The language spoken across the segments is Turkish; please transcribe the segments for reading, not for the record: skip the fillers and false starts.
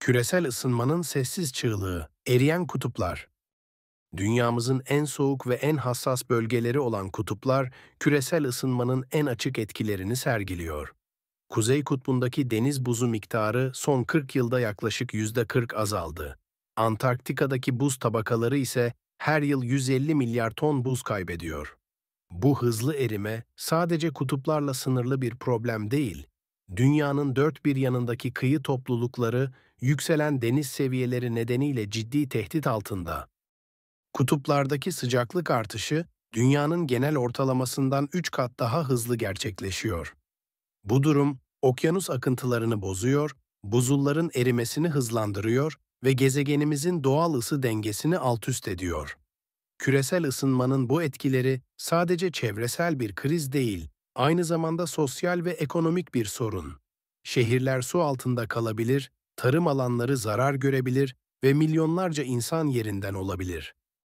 Küresel ısınmanın sessiz çığlığı, eriyen kutuplar. Dünyamızın en soğuk ve en hassas bölgeleri olan kutuplar, küresel ısınmanın en açık etkilerini sergiliyor. Kuzey kutbundaki deniz buzu miktarı son 40 yılda yaklaşık %40 azaldı. Antarktika'daki buz tabakaları ise her yıl 150 milyar ton buz kaybediyor. Bu hızlı erime sadece kutuplarla sınırlı bir problem değil, dünyanın dört bir yanındaki kıyı toplulukları yükselen deniz seviyeleri nedeniyle ciddi tehdit altında. Kutuplardaki sıcaklık artışı, dünyanın genel ortalamasından 3 kat daha hızlı gerçekleşiyor. Bu durum, okyanus akıntılarını bozuyor, buzulların erimesini hızlandırıyor ve gezegenimizin doğal ısı dengesini altüst ediyor. Küresel ısınmanın bu etkileri sadece çevresel bir kriz değil, aynı zamanda sosyal ve ekonomik bir sorun. Şehirler su altında kalabilir, tarım alanları zarar görebilir ve milyonlarca insan yerinden olabilir.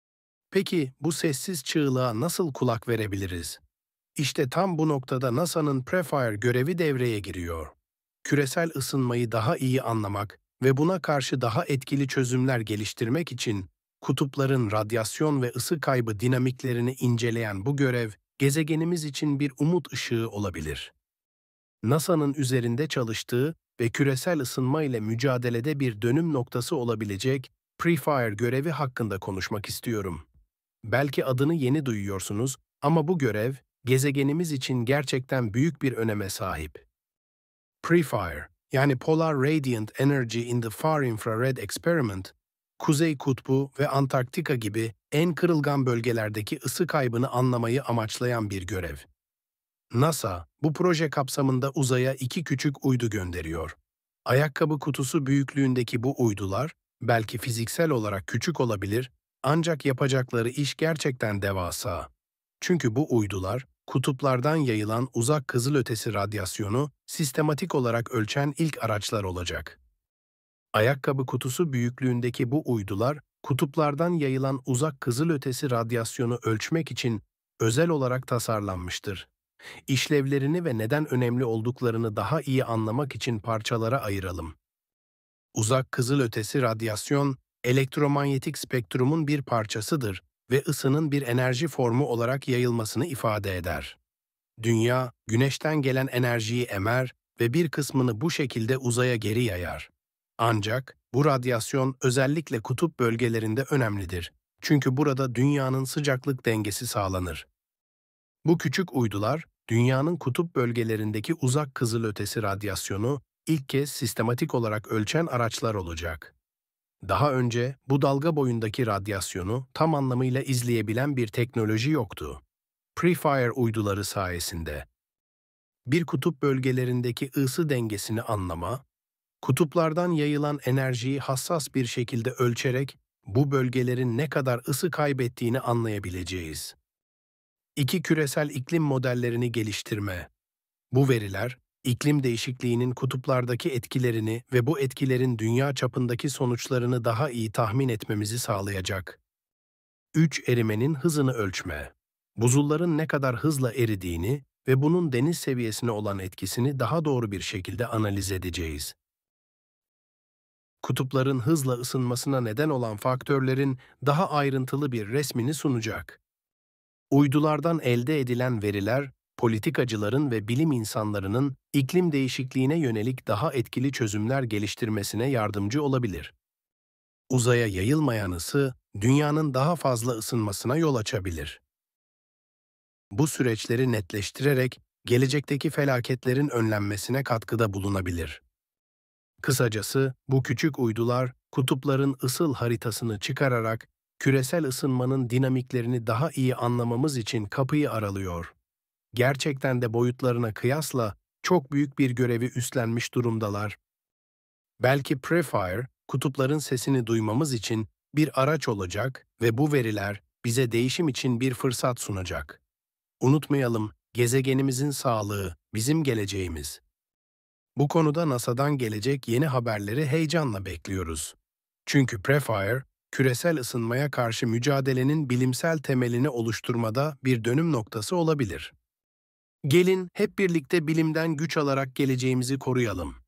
Peki bu sessiz çığlığa nasıl kulak verebiliriz? İşte tam bu noktada NASA'nın PREFIRE görevi devreye giriyor. Küresel ısınmayı daha iyi anlamak ve buna karşı daha etkili çözümler geliştirmek için kutupların radyasyon ve ısı kaybı dinamiklerini inceleyen bu görev, gezegenimiz için bir umut ışığı olabilir. NASA'nın üzerinde çalıştığı ve küresel ısınma ile mücadelede bir dönüm noktası olabilecek PREFIRE görevi hakkında konuşmak istiyorum. Belki adını yeni duyuyorsunuz ama bu görev, gezegenimiz için gerçekten büyük bir öneme sahip. PREFIRE, yani Polar Radiant Energy in the Far Infrared Experiment, Kuzey Kutbu ve Antarktika gibi en kırılgan bölgelerdeki ısı kaybını anlamayı amaçlayan bir görev. NASA, bu proje kapsamında uzaya iki küçük uydu gönderiyor. Ayakkabı kutusu büyüklüğündeki bu uydular, belki fiziksel olarak küçük olabilir, ancak yapacakları iş gerçekten devasa. Çünkü bu uydular, kutuplardan yayılan uzak kızılötesi radyasyonu sistematik olarak ölçen ilk araçlar olacak. Ayakkabı kutusu büyüklüğündeki bu uydular, kutuplardan yayılan uzak kızılötesi radyasyonu ölçmek için özel olarak tasarlanmıştır. İşlevlerini ve neden önemli olduklarını daha iyi anlamak için parçalara ayıralım. Uzak kızılötesi radyasyon, elektromanyetik spektrumun bir parçasıdır ve ısının bir enerji formu olarak yayılmasını ifade eder. Dünya, güneşten gelen enerjiyi emer ve bir kısmını bu şekilde uzaya geri yayar. Ancak bu radyasyon özellikle kutup bölgelerinde önemlidir. Çünkü burada dünyanın sıcaklık dengesi sağlanır. Bu küçük uydular, dünyanın kutup bölgelerindeki uzak kızılötesi radyasyonu ilk kez sistematik olarak ölçen araçlar olacak. Daha önce bu dalga boyundaki radyasyonu tam anlamıyla izleyebilen bir teknoloji yoktu. PREFIRE uyduları sayesinde bir kutup bölgelerindeki ısı dengesini anlama, kutuplardan yayılan enerjiyi hassas bir şekilde ölçerek bu bölgelerin ne kadar ısı kaybettiğini anlayabileceğiz. İki küresel iklim modellerini geliştirme. Bu veriler, iklim değişikliğinin kutuplardaki etkilerini ve bu etkilerin dünya çapındaki sonuçlarını daha iyi tahmin etmemizi sağlayacak. 3. Erimenin hızını ölçme. Buzulların ne kadar hızla eridiğini ve bunun deniz seviyesine olan etkisini daha doğru bir şekilde analiz edeceğiz. Kutupların hızla ısınmasına neden olan faktörlerin daha ayrıntılı bir resmini sunacak. Uydulardan elde edilen veriler, politikacıların ve bilim insanlarının iklim değişikliğine yönelik daha etkili çözümler geliştirmesine yardımcı olabilir. Uzaya yayılmayan ısı, dünyanın daha fazla ısınmasına yol açabilir. Bu süreçleri netleştirerek gelecekteki felaketlerin önlenmesine katkıda bulunabilir. Kısacası, bu küçük uydular, kutupların ısıl haritasını çıkararak küresel ısınmanın dinamiklerini daha iyi anlamamız için kapıyı aralıyor. Gerçekten de boyutlarına kıyasla çok büyük bir görevi üstlenmiş durumdalar. Belki PREFIRE, kutupların sesini duymamız için bir araç olacak ve bu veriler bize değişim için bir fırsat sunacak. Unutmayalım, gezegenimizin sağlığı bizim geleceğimiz. Bu konuda NASA'dan gelecek yeni haberleri heyecanla bekliyoruz. Çünkü PREFIRE, küresel ısınmaya karşı mücadelenin bilimsel temelini oluşturmada bir dönüm noktası olabilir. Gelin hep birlikte bilimden güç alarak geleceğimizi koruyalım.